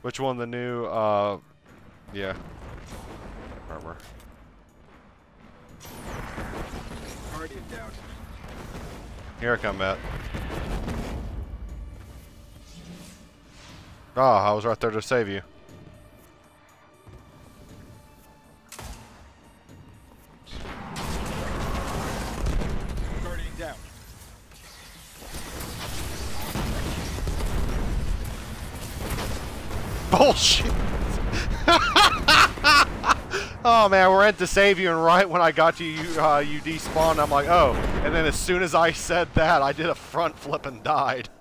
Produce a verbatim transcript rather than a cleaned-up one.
Which one? The new, uh, yeah. Armor. Guardian down. Here I come, Matt. Oh, I was right there to save you. Guardian down. Bullshit! Oh man, we're in to save you, and right when I got you, you, uh, you despawned. I'm like, oh. And then as soon as I said that, I did a front flip and died.